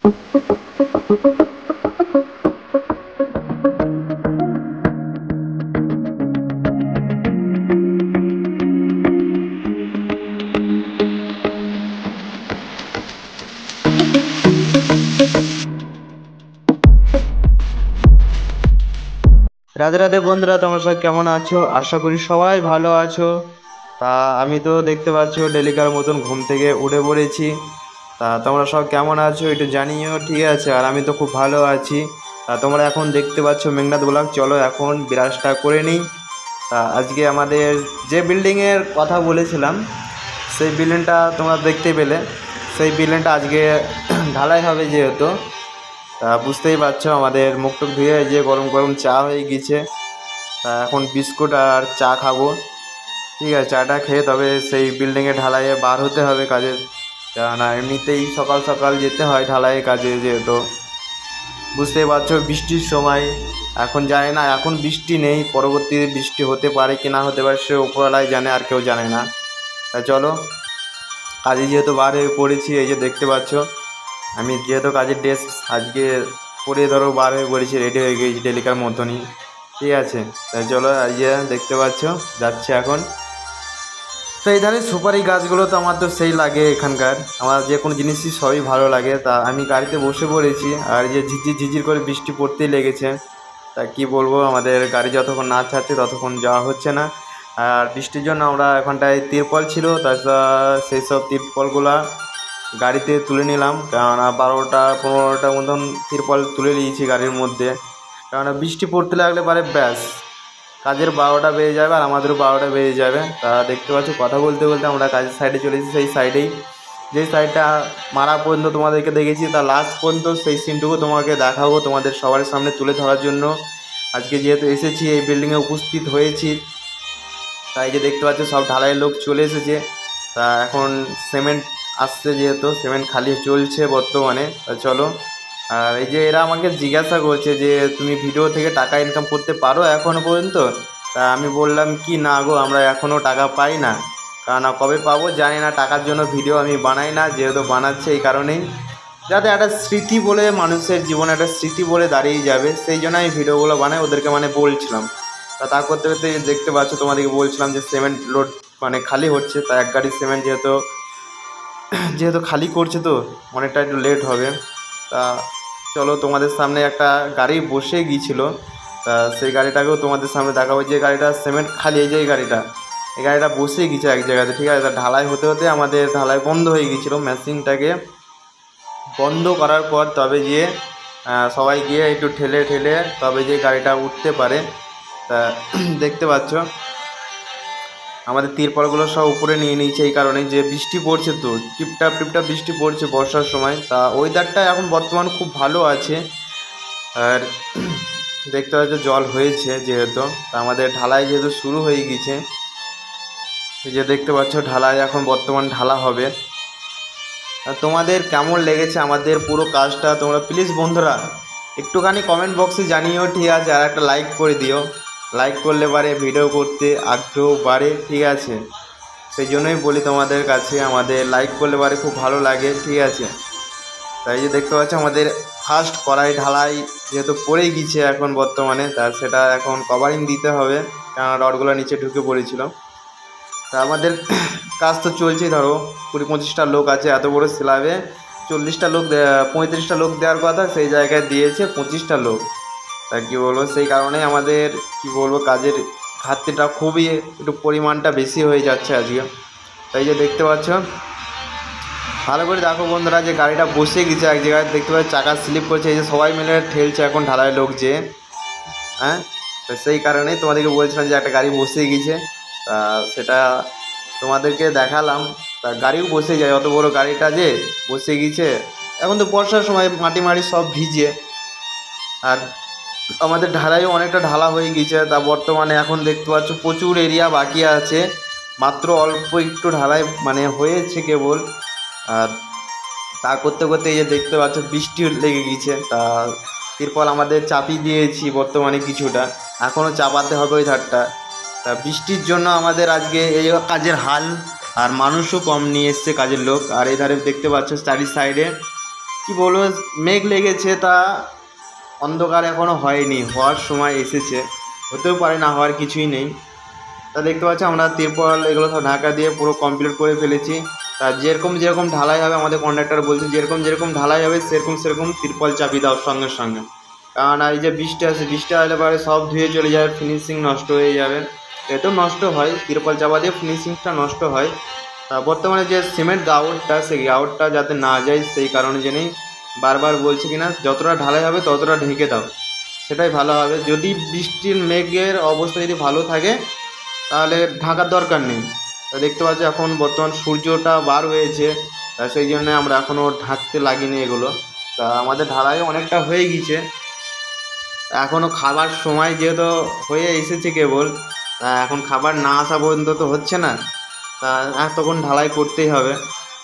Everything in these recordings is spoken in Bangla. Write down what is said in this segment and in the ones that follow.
রাধে রাধে বন্ধুরা, তোমরা সবাই কেমন আছো? আশা করি সবাই ভালো আছো। তা আমি তো দেখতে পাচ্ছ ডেলিকার মতন ঘুম থেকে উঠে পড়েছি। তা তোমরা সব কেমন আছো একটু জানিও, ঠিক আছে? আর আমি তো খুব ভালো আছি। তা তোমরা এখন দেখতে পাচ্ছ মেঘনাথ ব্লগ। চলো এখন বিরাজটা করে নিই। তা আজকে আমাদের যে বিল্ডিংয়ের কথা বলেছিলাম সেই বিল্ডিংটা তোমরা দেখতে পেলে। সেই বিল্ডিংটা আজকে ঢালাই হবে যেহেতু, তা বুঝতেই পারছো আমাদের মুখটুক ধুয়ে যে গরম গরম চা হয়ে গিয়েছে। তা এখন বিস্কুট আর চা খাবো, ঠিক আছে? চাটা খেয়ে তবে সেই বিল্ডিংয়ে ঢালাইয়ে বার হতে হবে কাজে। না এমনিতেই সকাল সকাল যেতে হয় ঢালাইয়ে কাজে, যেহেতু বুঝতেই পারছো বৃষ্টির সময়। এখন জানি না, এখন বৃষ্টি নেই, পরবর্তী বৃষ্টি হতে পারে কি না হতে পারে সে উপরওয়ালাই জানে, আর কেউ জানে না। তা চলো কাজে যেহেতু বার হয়ে পড়েছি, এই যে দেখতে পাচ্ছ আমি যেহেতু কাজের ড্রেস আজকে পরে ধরো বার হয়ে পড়েছি, রেডি হয়ে গেছি ডেলিকার মতনই, ঠিক আছে? তাই চলো এই যে দেখতে পাচ্ছ যাচ্ছে এখন। তো এই ধারে সুপারি গাছগুলো তো আমার তো সেই লাগে, এখানকার আমার যে কোনো জিনিসই সবই ভালো লাগে। তা আমি গাড়িতে বসে পড়েছি, আর যে ঝিঝির ঝিঝির করে বৃষ্টি পড়তেই লেগেছে। তা কি বলবো, আমাদের গাড়ি যতক্ষণ না ছাড়ছে ততক্ষণ যাওয়া হচ্ছে না। আর বৃষ্টির জন্য আমরা এখানটায় তিরপল ছিল, তাছাড়া সেই সব তিরপলগুলা গাড়িতে তুলে নিলাম, কেননা 12টা 15টা মতন তিরপল তুলে নিয়েছি গাড়ির মধ্যে। কেননা বৃষ্টি পড়তে লাগলে পারে ব্যাস কাজের 12টা বেজে যাবে আর আমাদেরও 12টা বেজে যাবে। তা দেখতে পাচ্ছ কথা বলতে বলতে আমরা কাজের সাইডে চলে এসেছি, সেই সাইডেই যেই সাইডটা মারা পর্যন্ত তোমাদেরকে দেখেছি, তার লাস্ট পর্যন্ত সেই সিনটুকু তোমাকে দেখাবো তোমাদের সবার সামনে তুলে ধরার জন্য আজকে যেহেতু এসেছি, এই বিল্ডিংয়ে উপস্থিত হয়েছি। তাই যে দেখতে পাচ্ছ সব ঢালাইয়ের লোক চলে এসেছে। তা এখন সিমেন্ট আসছে, যেহেতু সিমেন্ট খালি চলছে বর্তমানে। তা চলো। আর এই যে এরা আমাকে জিজ্ঞাসা করছে যে তুমি ভিডিও থেকে টাকা ইনকাম করতে পারো এখনও পর্যন্ত? তা আমি বললাম কি না গো, আমরা এখনও টাকা পাই না। কারণ কবে পাবো জানি না, টাকার জন্য ভিডিও আমি বানাই না, যেহেতু বানাচ্ছে এই কারণেই যাতে একটা স্মৃতি বলে, মানুষের জীবনে একটা স্মৃতি বলে দাঁড়িয়ে যাবে, সেই জন্য আমি ভিডিওগুলো বানাই, ওদেরকে মানে বলছিলাম। তা করতে করতে দেখতে পাচ্ছ তোমাদেরকে বলছিলাম যে সিমেন্ট লোড মানে খালি হচ্ছে। তা এক গাড়ি সিমেন্ট যেহেতু যেহেতু খালি করছে তো অনেকটা একটু লেট হবে। তা চলো তোমাদের সামনে একটা গাড়ি বসে গিয়েছিল, তা সেই গাড়িটাকেও তোমাদের সামনে দেখাবো। যে গাড়িটা সিমেন্ট খালি, এই যে এই গাড়িটা বসে গিয়েছে এক জায়গাতে, ঠিক আছে? তা ঢালাই হতে হতে আমাদের ঢালাই বন্ধ হয়ে গিয়েছিলো, মেশিনটাকে বন্ধ করার পর তবে গিয়ে সবাই গিয়ে একটু ঠেলে ঠেলে তবে যে গাড়িটা উঠতে পারে। তা দেখতে পাচ্ছ আমাদের তিরপলগুলো সব উপরে নিয়ে নিয়েছে, এই কারণে যে বৃষ্টি পড়ছে তো টিপটাপ টিপটাপ বৃষ্টি পড়ছে বর্ষার সময়। তা ওয়েদারটা এখন বর্তমান খুব ভালো আছে। আর দেখতে পাচ্ছ জল হয়েছে যেহেতু, তা আমাদের ঢালাই যেহেতু শুরু হয়ে গিয়েছে, এই যে দেখতে পাচ্ছ ঢালাই এখন বর্তমান ঢালা হবে। আর তোমাদের কেমন লেগেছে আমাদের পুরো কাজটা তোমরা প্লিজ বন্ধুরা একটুখানি কমেন্ট বক্সে জানিও, ঠিক আছে? আর একটা লাইক করে দিও, লাইক করলে পারে ভিডিও করতে আগ্রহ বাড়ে, ঠিক আছে? সেই জন্যই বলি তোমাদের কাছে আমাদের লাইক করলে পারে খুব ভালো লাগে, ঠিক আছে? তাই যে দেখতে পাচ্ছ আমাদের ফার্স্ট কড়াই ঢালাই যেহেতু পড়ে গিয়েছে এখন বর্তমানে, তা সেটা এখন কভারিং দিতে হবে, কারণ রডগুলো নিচে ঢুকে পড়েছিল। তা আমাদের কাজ তো চলছেই, ধরো 20-25টা লোক আছে এত বড় স্ল্যাবে, 40টা লোক 35টা লোক দেওয়ার কথা, সেই জায়গায় দিয়েছে 25টা লোক। তা কী বলবো, সেই কারণেই আমাদের কী বলবো কাজের ঘাটতিটা খুবই একটু পরিমাণটা বেশি হয়ে যাচ্ছে আজকে। তাই যে দেখতে পাচ্ছ ভালো করে দেখো বন্ধুরা যে গাড়িটা বসে গেছে এক জায়গায়, দেখতে পাচ্ছ চাকা স্লিপ করছে, এই যে সবাই মিলে ঠেলছে এখন ঢালাই লোক যে, হ্যাঁ? তো সেই কারণেই তোমাদেরকে বলছিলাম যে একটা গাড়ি বসে গেছে, তা সেটা তোমাদেরকে দেখালাম। তা গাড়িও বসে যায়, অত বড় গাড়িটা যে বসে গিয়েছে। এখন তো বর্ষার সময় মাটি মাটি সব ভিজে, আর আমাদের ঢালাইও অনেকটা ঢালা হয়ে গিয়েছে। তা বর্তমানে এখন দেখতে পাচ্ছ প্রচুর এরিয়া বাকি আছে, মাত্র অল্প একটু ঢালাই মানে হয়েছে কেবল। আর তা করতে করতে এই যে দেখতে পাচ্ছ বৃষ্টি লেগে গিয়েছে। তা তিরপল আমাদের চাপিয়ে দিয়েছি বর্তমানে কিছুটা, এখনও চাপাতে হবে ওই ধারটা। তা বৃষ্টির জন্য আমাদের আজকে এই কাজের হাল, আর মানুষও কম নিয়ে এসছে কাজের লোক। আর এই ধারে দেখতে পাচ্ছ চারি সাইডে কি বলবো, মেঘ লেগেছে, তা অন্ধকার এখনও হয়নি, হওয়ার সময় এসেছে, হতেও পারে, না হওয়ার কিছুই নেই। তা দেখতে পাচ্ছি আমরা তিরপল এগুলো সব ঢাকা দিয়ে পুরো কমপ্লিট করে ফেলেছি। তা যেরকম ঢালাই হবে, আমাদের কন্ট্রাক্টর বলছে যেরকম ঢালাই হবে সেরকম তিরপল চাপিয়ে দাও সঙ্গে সঙ্গে, কারণ এই যে বৃষ্টি আসে, বৃষ্টি আসলে পরে সব ধুয়ে চলে যাবে, ফিনিশিং নষ্ট হয়ে যাবে। এতেও নষ্ট হয়, তিরপল চাপা দিয়ে ফিনিশিংটা নষ্ট হয়। তা বর্তমানে যে সিমেন্ট গাউটটা, সেই গাউটটা যাতে না যায় সেই কারণে জন্যই বারবার বলছি কিনা যতটা ঢালাই হবে ততটা ঢেকে দাও, সেটাই ভালো হবে। যদি বৃষ্টির মেঘের অবস্থা যদি ভালো থাকে তাহলে ঢাকার দরকার নেই। তা দেখতে পাচ্ছি এখন বর্তমান সূর্যটা বার হয়েছে, তা সেই জন্য আমরা এখনও ঢাকতে লাগিনি এগুলো। তা আমাদের ঢালাই অনেকটা হয়ে গিয়েছে, এখনও খাবার সময় যেহেতু হয়ে এসেছে কেবল, তা এখন খাবার না আসা পর্যন্ত তো হচ্ছে না, তা তখন ঢালাই করতেই হবে।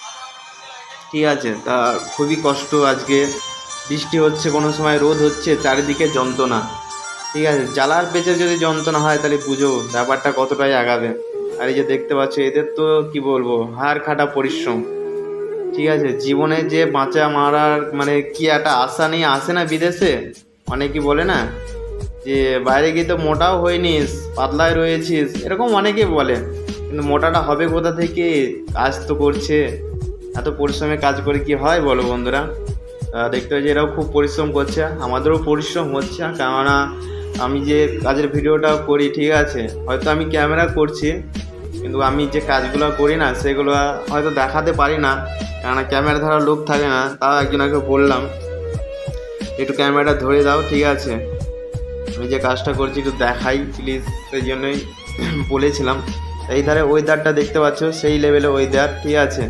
ঠিক আছে, তা খুবই কষ্ট, আজকে বৃষ্টি হচ্ছে, কোনো সময় রোদ হচ্ছে, চারিদিকে যন্ত্রণা। ঠিক আছে, জ্বালার পেঁচে যদি যন্ত্রণা হয় তাহলে বুঝো ব্যাপারটা কতটাই আগাবে। আর এই যে দেখতে পাচ্ছ, এদের তো কি বলবো, হাড় খাটা পরিশ্রম। ঠিক আছে, জীবনে যে বাঁচা মারার মানে কি একটা আশা নিয়ে আসে না বিদেশে, অনেকেই বলে না যে বাইরে গিয়ে তো মোটাও হয়নিস, পাতলায় রয়েছিস, এরকম অনেকেই বলে, কিন্তু মোটাটা হবে কোথা থেকে? কাজ তো করছে, এত পরিশ্রমে কাজ করে কি হয় বলো বন্ধুরা? দেখতে পাচ্ছি এরাও খুব পরিশ্রম করছে, আমাদেরও পরিশ্রম হচ্ছে, কেননা আমি যে কাজের ভিডিওটা করি, ঠিক আছে, হয়তো আমি ক্যামেরা করছি, কিন্তু আমি যে কাজগুলো করি না সেগুলো হয়তো দেখাতে পারি না, কেননা ক্যামেরা ধরার লোক থাকে না। তাও একজনকে বললাম একটু ক্যামেরাটা ধরে দাও, ঠিক আছে, আমি যে কাজটা করছি একটু দেখাই প্লিজ, সেই জন্যই বলেছিলাম। এই ধারে ওয়েদারটা দেখতে পাচ্ছ, সেই লেভেলে ওয়েদার, ঠিক আছে।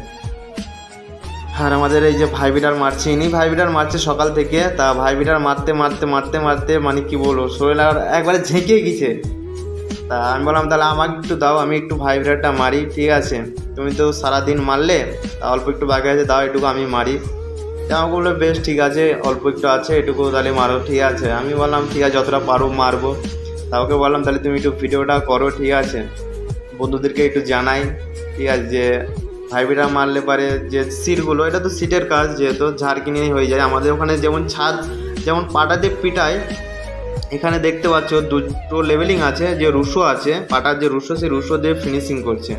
আর আমাদের এই যে ভাইবিটার মারছে, ইনি ভাইবিটার মারছে সকাল থেকে, তা ভাইবিটার মারতে মানে কি বলবো, শরীর আর একবারে ঝেঁকে গেছে। তা আমি বললাম তাহলে আমাকে একটু দাও, আমি একটু ভাইব্রেটটা মারি, ঠিক আছে, তুমি তো সারাদিন মারলে, তা অল্প একটু বাকি আছে, দাও এটুকু আমি মারি। তা আমাকে বললো বেশ ঠিক আছে, অল্প একটু আছে, এটুকু তাহলে মারো, ঠিক আছে। আমি বললাম ঠিক আছে, যতটা পারো মারবো। তা ওকে বললাম তাহলে তুমি একটু ভিডিওটা করো, ঠিক আছে, বন্ধুদেরকে একটু জানাই, ঠিক আছে, যে ভাইব্রেটটা মারলে পারে যে সিটগুলো, এটা তো সিটের কাজ, যেহেতু ঝাড় কিনেই হয়ে যায়। আমাদের ওখানে যেমন ছাদ, যেমন পাটা দিয়ে পিটায়, এখানে দেখতে পাচ্ছ দুটো লেভেলিং আছে, যে রুশো আছে, পাটার যে রুশো, সেই রুশো দিয়ে ফিনিশিং করছে।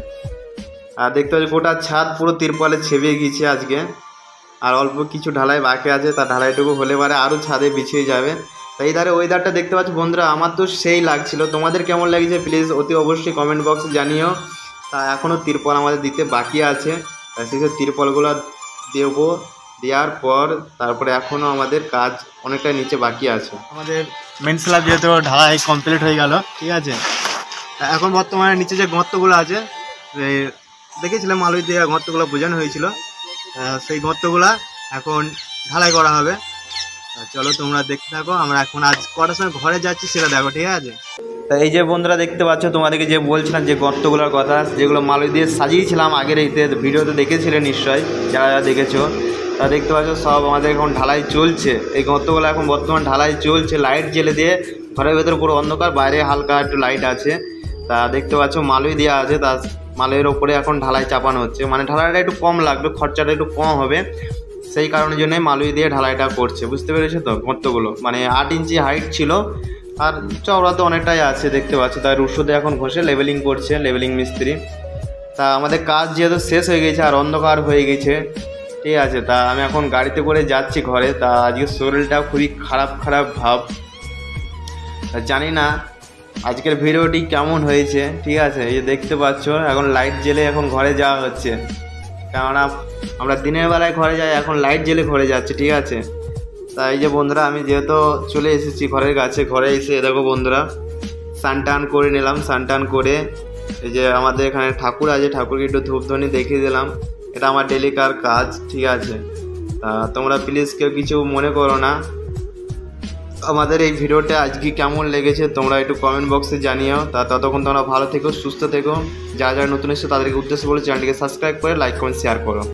আর দেখতে পাচ্ছি গোটা ছাদ পুরো তিরপলে ছেপে গিয়েছে আজকে, আর অল্প কিছু ঢালাই বাকি আছে, তার ঢালাইটুকু হলে পারে আরও ছাদে বিছিয়ে যাবে। তাই এই ধারে ওয়েদারটা দেখতে পাচ্ছি বন্ধুরা, আমার তো সেই লাগছিল, তোমাদের কেমন লাগছে প্লিজ অতি অবশ্যই কমেন্ট বক্সে জানিও। তা এখনও তিরপল আমাদের দিতে বাকি আছে, সেই সব তিরপলগুলো দেবো, দেওয়ার পর তারপরে এখনও আমাদের কাজ অনেকটা নিচে বাকি আছে। আমাদের মেন স্ল্যাব যেহেতু ঢালাই কমপ্লিট হয়ে গেল, ঠিক আছে, এখন বর্তমানে নিচে যে গর্তগুলো আছে, দেখেছিলাম আলুই দিয়ে গর্তগুলো বোঝানো হয়েছিল, সেই গর্তগুলো এখন ঢালাই করা হবে। চলো তোমরা দেখতে থাকো, আমরা এখন আজ কটার সময় ঘরে যাচ্ছি সেটা দেখো, ঠিক আছে। তা এই যে বন্ধুরা দেখতে পাচ্ছ, তোমাদেরকে যে বলছিলাম যে গর্তগুলোর কথা, যেগুলো মালুই দিয়ে সাজিয়েছিলাম আগের এইতে ভিডিওতে দেখেছিলে নিশ্চয়ই, যারা যারা দেখেছো, তা দেখতে পাচ্ছ সব আমাদের এখন ঢালাই চলছে। এই গর্তগুলো এখন বর্তমান ঢালাই চলছে, লাইট জ্বেলে দিয়ে, ঘরের ভেতরে পুরো অন্ধকার, বাইরে হালকা একটু লাইট আছে। তা দেখতে পাচ্ছ মালুই দেওয়া আছে, তা মালুইয়ের ওপরে এখন ঢালাই চাপানো হচ্ছে, মানে ঢালাইটা একটু কম লাগবে, খরচাটা একটু কম হবে, সেই কারণের জন্যই মালুই দিয়ে ঢালাইটা করছে, বুঝতে পেরেছো তো। গর্তগুলো মানে 8 ইঞ্চি হাইট ছিল, আর চওড়া তো অনেকটাই আছে দেখতে পাচ্ছ, তাই রুশোতে এখন ঘষে লেভেলিং করছে লেভেলিং মিস্ত্রি। তা আমাদের কাজ যেহেতু শেষ হয়ে গেছে আর অন্ধকার হয়ে গেছে, ঠিক আছে, তা আমি এখন গাড়িতে করে যাচ্ছি ঘরে। তা আজকে শরীরটা খুবই খারাপ ভাব, জানি না আজকের ভিডিওটি কেমন হয়েছে, ঠিক আছে। এই যে দেখতে পাচ্ছ এখন লাইট জ্বেলে এখন ঘরে যাওয়া হচ্ছে, কেননা আমরা দিনের বেলায় ঘরে যাই, এখন লাইট জ্বেলে ঘরে যাচ্ছে, ঠিক আছে। তাই যে বন্ধুরা আমি যেহেতু চলে এসেছি ঘরের কাছে, ঘরে এসে দেখো বন্ধুরা স্নান করে নিলাম, স্নান করে এই যে আমাদের এখানে ঠাকুর আছে, ঠাকুরকে একটু ধূপধনি দেখিয়ে দিলাম, এটা আমার ডেলিকার কাজ, ঠিক আছে। তা তোমরা প্লিজ কেউ কিছু মনে করো না। আমাদের এই ভিডিওটা আজকে কেমন লেগেছে তোমরা একটু কমেন্ট বক্সে জানিও। তা ততক্ষণ তোমরা ভালো থেকো, সুস্থ থেকো, যারা যারা নতুন এসেছো তাদেরকে উদ্দেশ্য বলে চ্যানেলটিকে সাবস্ক্রাইব করে লাইক কমেন্ট শেয়ার করো।